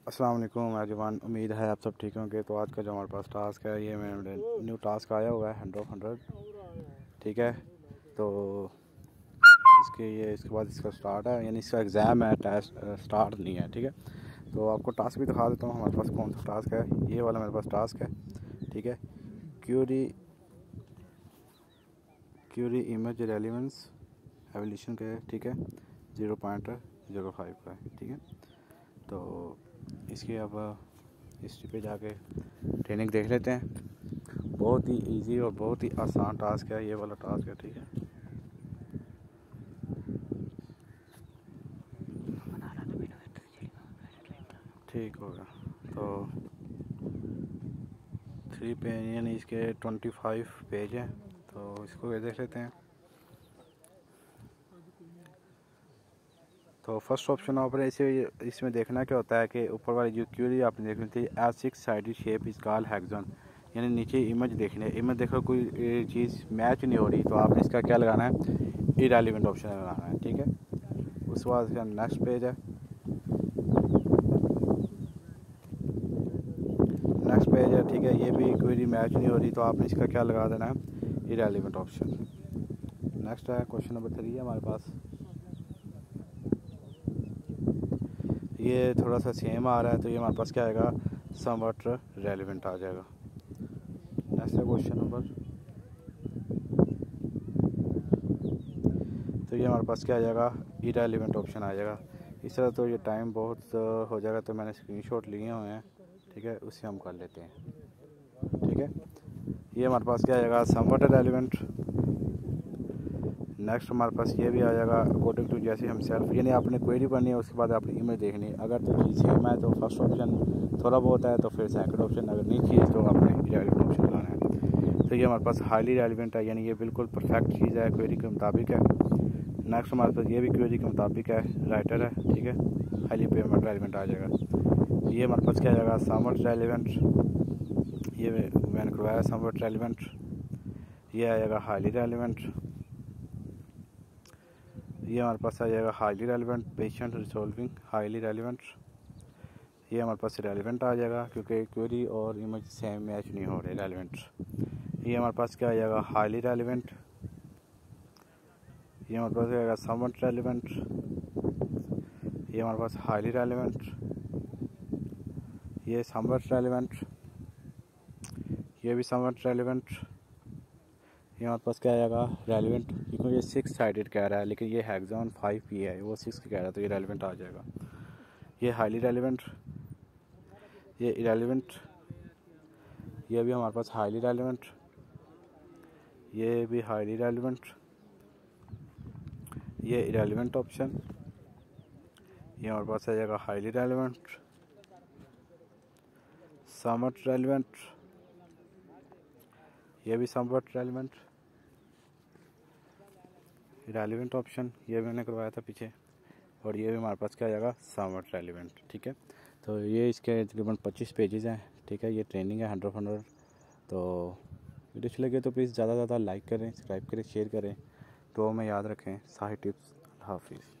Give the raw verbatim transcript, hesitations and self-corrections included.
अस्सलाम वालेकुम एवरीवन, उम्मीद है आप सब ठीक होंगे। तो आज का जो हमारे पास टास्क है, ये मेरे न्यू टास्क आया हुआ है हंड्रेड हंड्रेड ठीक है। तो इसके ये इसके बाद इसका स्टार्ट है, यानी इसका एग्ज़ाम है, टेस्ट स्टार्ट नहीं है। ठीक है, तो आपको टास्क भी दिखा देता हूँ हमारे पास कौन सा टास्क है। ये वाला मेरे पास टास्क है, ठीक है। Query query image relevance evolution का है, ठीक है। ज़ीरो पॉइंट ज़ीरो फाइव का है, ठीक है। तो इसके अब हिस्ट्री पे जाके ट्रेनिंग देख लेते हैं। बहुत ही इजी और बहुत ही आसान टास्क है ये वाला टास्क है, ठीक है। ठीक होगा। तो थ्री पेज यानी इसके ट्वेंटी फाइव पेज हैं, तो इसको ये देख लेते हैं। तो फर्स्ट ऑप्शन ऑपर इसे इसमें देखना क्या होता है कि ऊपर वाली जो क्यूरी आपने देखनी थी, as six sided shape is called hexagon, यानी नीचे इमेज देखने इमेज देखो कोई चीज़ मैच नहीं हो रही, तो आपने इसका क्या लगाना है, इरेलीवेंट ऑप्शन लगाना है, ठीक है। उसके बाद इसका नेक्स्ट पेज है, नेक्स्ट पेज है, ठीक है। ये भी क्वेरी मैच नहीं हो रही, तो आपने इसका क्या लगा देना है, इरेलीवेंट ऑप्शन। नेक्स्ट है क्वेश्चन नंबर थ्री है हमारे पास। ये थोड़ा सा सेम आ रहा है, तो ये हमारे पास क्या आएगा, समवट रेलिवेंट आ जाएगा। नेक्स्ट है क्वेश्चन नंबर, तो ये हमारे पास क्या आ जाएगा, इरेलीवेंट ऑप्शन आ जाएगा। इस तरह तो ये टाइम बहुत हो जाएगा, तो मैंने स्क्रीनशॉट लिए हुए हैं, ठीक है, उससे हम कर लेते हैं, ठीक है। ये हमारे पास क्या आ जाएगा, समवट रेलिवेंट। नेक्स्ट हमारे पास ये भी आ जाएगा अकॉर्डिंग टू जैसे हम सेल्फ, यानी आपने क्वेरी पढ़नी है, उसके बाद आपने इमेज देखनी है। अगर तो चीज़ सेम है तो फर्स्ट ऑप्शन, थोड़ा बहुत है तो फिर सेकंड ऑप्शन, अगर नहीं चीज़ तो आपने रेलिवेंट ऑप्शन लगाना है। तो ये हमारे पास हाईली रेलिवेंट है, यानी ये बिल्कुल परफेक्ट चीज़ है, क्वेरी के मुताबिक है। नेक्स्ट हमारे पास ये भी क्वेरी के मुताबिक है, राइटर है, ठीक है, हाईली पेमेंट रेलिवेंट आ जाएगा। ये हमारे पास क्या आ जाएगा, समवट रेलिवेंट, ये मैंने करवाया समवट रेलिवेंट। ये आ जाएगा हाईली रेलिवेंट। ये हमारे पास आ जाएगा highly relevant, patient resolving, highly relevant. ये हमारे पास रेलिवेंट आ जाएगा, क्योंकि क्वेरी और इमेज सेम मैच नहीं हो रहे, रेलिवेंट। ये हमारे पास क्या आ जाएगा, हाईली रेलिवेंट। ये हमारे पास आएगा समवट रेलिवेंट। ये हमारे पास हाईली रेलिवेंट। ये समवट रेलिवेंट। ये भी समवट रेलिवेंट। ये हमारे पास क्या आएगा, रेलिवेंट, क्योंकि ये सिक्स साइडेड कह रहा है, लेकिन ये हेक्सागन फाइव पी है, वो सिक्स कह रहा है, तो ये रेलिवेंट आ जाएगा। ये हाईली रेलिवेंट। ये इरेलीवेंट। ये भी हमारे पास हाईली रेलिवेंट। ये भी हाईली रेलिवेंट। ये इरेलीवेंट ऑप्शन। ये हमारे पास आ जाएगा हाईली रेलिवेंट, समवट रेलिवेंट। ये भी समवट रेलिवेंट, रेलिवेंट ऑप्शन, ये मैंने करवाया था पीछे। और ये भी हमारे पास क्या आ जाएगा, समवट रेलिवेंट, ठीक है। तो ये इसके तकरीबन पच्चीस पेजेस हैं, ठीक है। ये ट्रेनिंग है हंड्रेड हंड्रेड। तो वीडियो अच्छी लगे तो प्लीज़ ज़्यादा से ज़्यादा लाइक करें, सब्सक्राइब करें, शेयर करें। तो में याद रखें, साही टिप्स। हाफिज़।